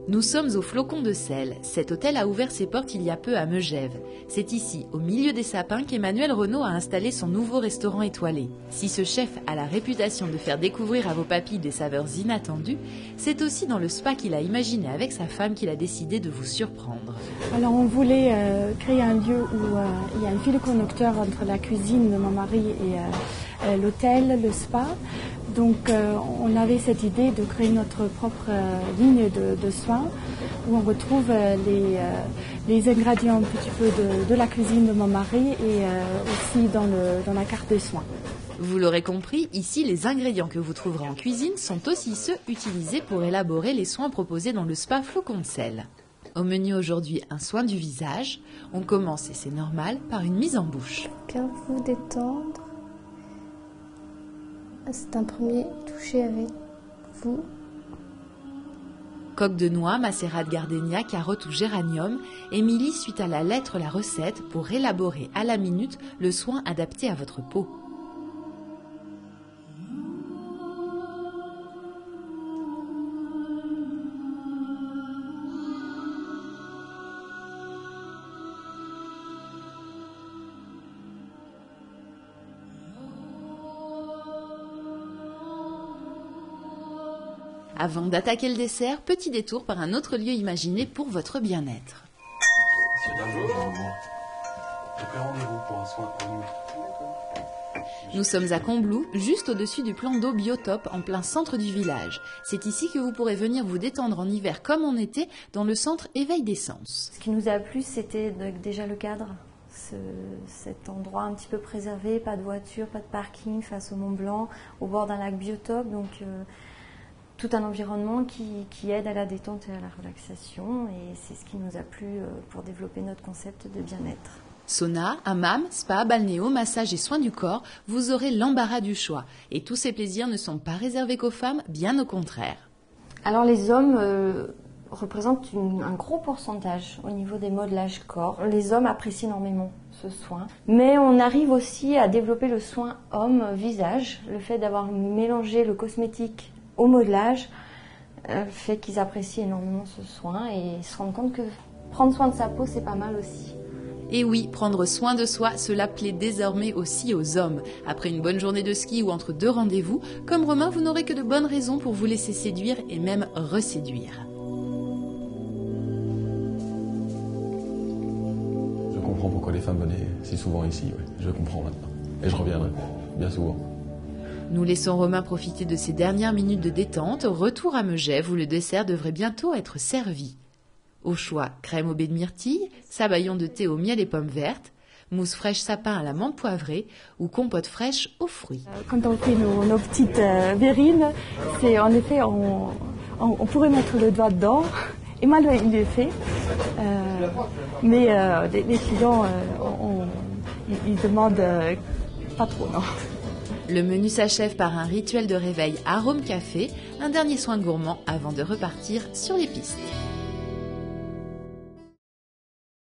Nous sommes au Flocon de Sel. Cet hôtel a ouvert ses portes il y a peu à Megève. C'est ici, au milieu des sapins, qu'Emmanuel Renaud a installé son nouveau restaurant étoilé. Si ce chef a la réputation de faire découvrir à vos papilles des saveurs inattendues, c'est aussi dans le spa qu'il a imaginé avec sa femme qu'il a décidé de vous surprendre. Alors on voulait créer un lieu où il y a un fil conducteur entre la cuisine de mon mari et l'hôtel, le spa. Donc on avait cette idée de créer notre propre ligne de soins où on retrouve les ingrédients un petit peu de la cuisine de mon mari et aussi dans la carte des soins. Vous l'aurez compris, ici les ingrédients que vous trouverez en cuisine sont aussi ceux utilisés pour élaborer les soins proposés dans le spa Flocon de Sel. Au menu aujourd'hui, un soin du visage. On commence, et c'est normal, par une mise en bouche. Bien vous détendre. C'est un premier toucher avec vous. Coque de noix, macérat de gardénia, carotte ou géranium. Émilie suit à la lettre la recette pour élaborer à la minute le soin adapté à votre peau. Avant d'attaquer le dessert, petit détour par un autre lieu imaginé pour votre bien-être. Nous sommes à Combloux, juste au-dessus du plan d'eau Biotope, en plein centre du village. C'est ici que vous pourrez venir vous détendre en hiver comme en été, dans le centre Éveil des Sens. Ce qui nous a plu, c'était déjà le cadre. Cet endroit un petit peu préservé, pas de voiture, pas de parking face au Mont Blanc, au bord d'un lac Biotope. Donc, tout un environnement qui aide à la détente et à la relaxation, et c'est ce qui nous a plu pour développer notre concept de bien-être. Sauna, hammam, spa, balnéo, massage et soins du corps, vous aurez l'embarras du choix. Et tous ces plaisirs ne sont pas réservés qu'aux femmes, bien au contraire. Alors les hommes représentent un gros pourcentage au niveau des modelages corps. Les hommes apprécient énormément ce soin, mais on arrive aussi à développer le soin homme-visage, le fait d'avoir mélangé le cosmétique au modelage fait qu'ils apprécient énormément ce soin et se rendent compte que prendre soin de sa peau, c'est pas mal aussi. Et oui, prendre soin de soi, cela plaît désormais aussi aux hommes. Après une bonne journée de ski ou entre deux rendez-vous, comme Romain, vous n'aurez que de bonnes raisons pour vous laisser séduire et même reséduire. Je comprends pourquoi les femmes venaient si souvent ici, ouais. Je comprends maintenant. Et je reviendrai, bien souvent. Nous laissons Romain profiter de ces dernières minutes de détente. Retour à Megève où le dessert devrait bientôt être servi. Au choix, crème au baie de myrtille, sabayon de thé au miel et pommes vertes, mousse fraîche sapin à la menthe poivrée ou compote fraîche aux fruits. Quand on fait nos petites verrines, c'est en effet, on pourrait mettre le doigt dedans. Et mal il est fait. Mais les clients, ils demandent pas trop, non. Le menu s'achève par un rituel de réveil arôme café, un dernier soin gourmand avant de repartir sur les pistes.